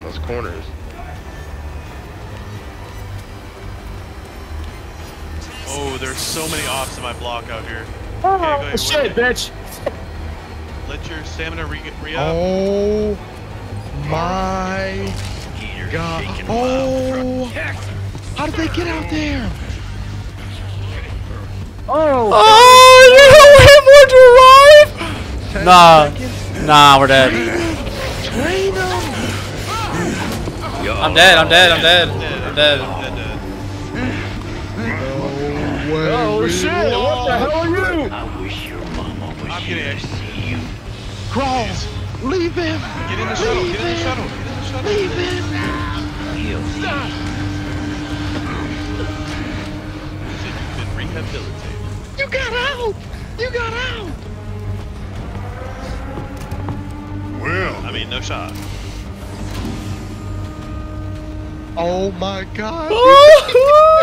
Those corners. Oh, there's so many ops in my block out here. Oh, Okay, go ahead, shit, bitch! Let your stamina re-up. Oh my god. Oh! How did they get out there? Oh! Oh, you have more to arrive! Nah, we're dead. Train them! I'm dead. I'm dead. No way. Oh shit! What the hell are you? I wish your mama was here to see you. Crawl! Leave him! Get in the shuttle. Get in the shuttle. Get in the shuttle. Leave him! Stop. You've been rehabilitated. You got out! You got out! Well, I mean, no shot. Oh my god!